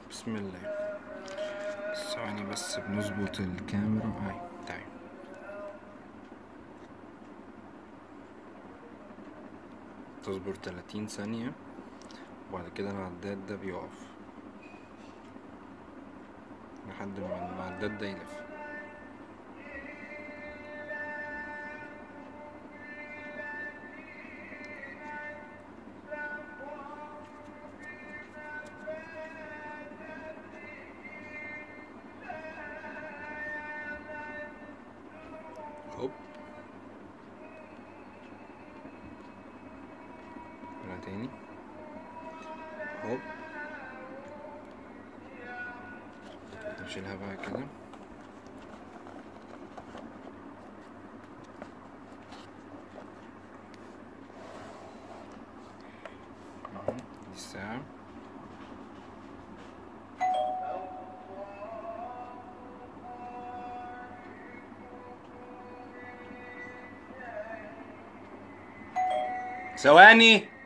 بسم الله. ثواني بس بنظبط الكاميرا اهي. تعالى تصبر 30 ثانية وبعد كده العداد ده بيقف لحد ما العداد ده يلف. هوب ولا تاني. هوب نشيلها بقى كده. دي الساعة. ثواني.